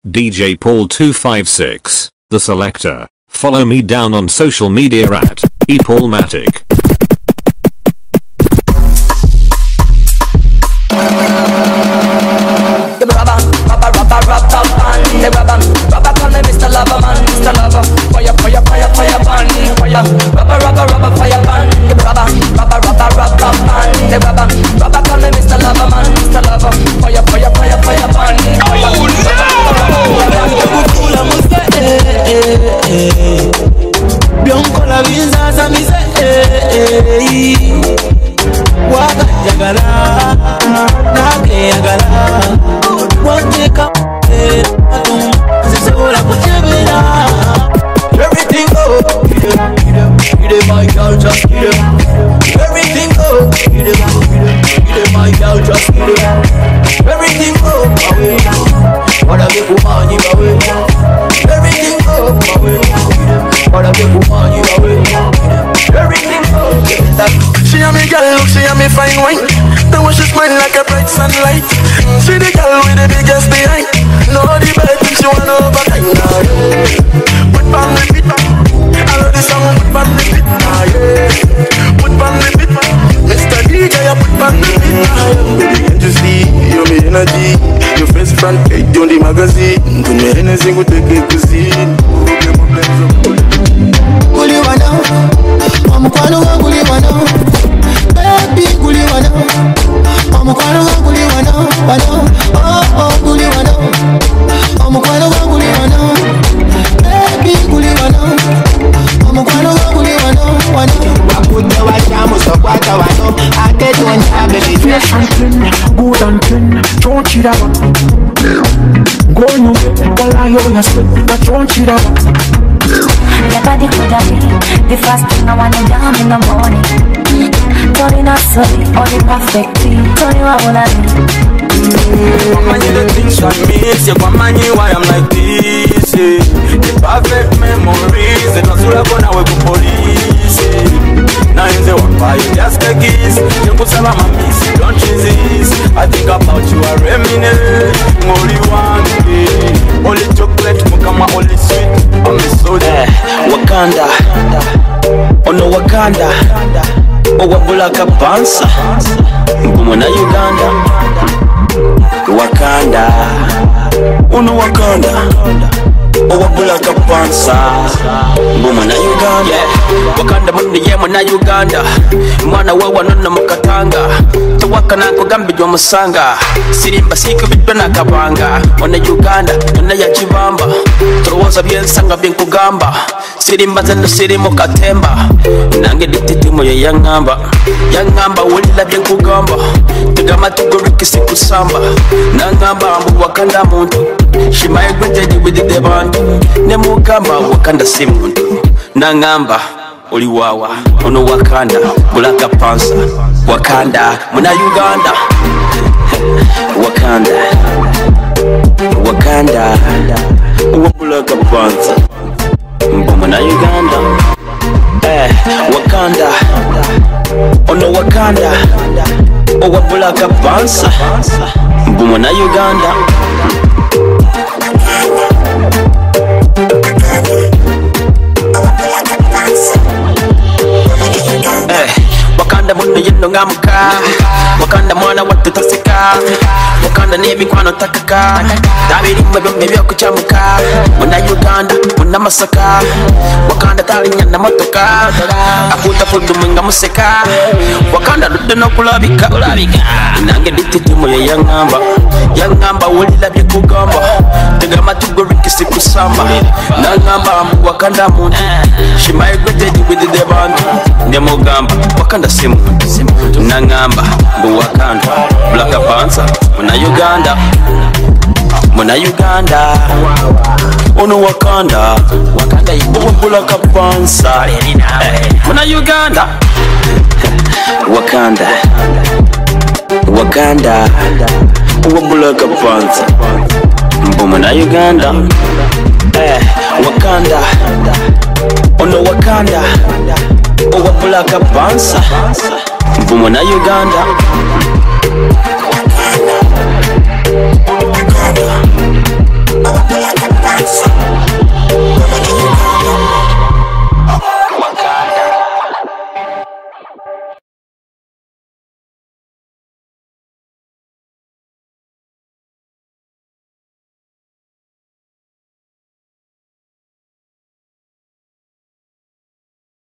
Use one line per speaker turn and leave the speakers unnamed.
DJ Paul 256, the selector. Follow me down on social media at ePaulmatic.
Bianco la visa sa mi se waka jagala nage jagala wandeka atum zisola kuchebera everything go you dey my girl just you everything go you dey my girl just you everything go away wanna be woman you away everything go away wanna be woman you away everything go she and me girl look she and me fine wine the way she smile like a bright sunlight she the girl with the biggest behind no the bad thing she wanna overtime now put on the beat I love this song put on the beat now put on the beat Mr. DJ I put on the beat now baby can't you see you're my energy your face front page on the magazine to me anything we take it to see Guli wana Omukwano wa guli wana Baby guli wana Omukwano wa guli wana Oh guli wana Omukwano wa guli wana Baby guli wana Omukwano wa guli wana Wakute wa jamu so kwata wano Ate tuwanja baby
Fresh and clean, good and clean Don't cheat about Go you, while I hear you spit But don't cheat about
your body could have been the first thing I wanna down in the morning. Turn it up slowly, all the perfectly. Turn you out all I need.
Many the things I miss, you come many why I'm like this. The perfect memories, the Nazura gonna wake up police. Now in the one by you just a kiss. You could say I'm a miss, don't choose this. I think about you, I reminisce. Only one day, only chocolate, mukama only sweet. I'm a soda. Wakanda, oh no Wakanda, oh wabula kapansa, mbumo na Uganda. Wakanda, oh no Wakanda, oh wabula kapansa, mbumo na Uganda. Wakanda mundi yemo na Uganda, mwana wewa nona mukatanga. Tawaka na kugambi jwa musanga, sirimba sika bidwa na kabanga. Wana Uganda, wana ya chibamba, turuwaza biensanga binkugamba. Sirimba zendo sirimo katemba, nange dititimo ya Yangamba wulila binkugamba. Tegama tugoriki siku samba, nangamba ambu Wakanda muntu. She migrated with the bantu, nemugamba Wakanda si muntu. Nangamba Oliwawa, ono Wakanda, bulaka pansa. Wakanda, muna Uganda. Wakanda, wabulaka pansa. Mbumo na Uganda. Wakanda, ono Wakanda. Wabulaka pansa. Mbumo na Uganda. Wakanda muno yendo ngamuka Wakanda mwana watu tasika Wakanda nebi kwano takaka Dabiri mwebe byo kuchamuka Muna Uganda, muna Masaka Wakanda talinya na motoka Akuta fudu mwinga museka Wakanda dudu no kulabika Nange dititimu ya Yangamba wulila bye kugamba Tegama tugoriki siku samba Nangamba ambu Wakanda muntu She migrated with the bantu Nemugamba Wakanda simu Nangamba mbu Wakanda Blaka pansa Muna Uganda Ono Wakanda Blaka pansa Muna Uganda Wakanda Blaka pansa Mbu Muna Uganda Wakanda Ono Wakanda Blaka pansa Mbu Muna Uganda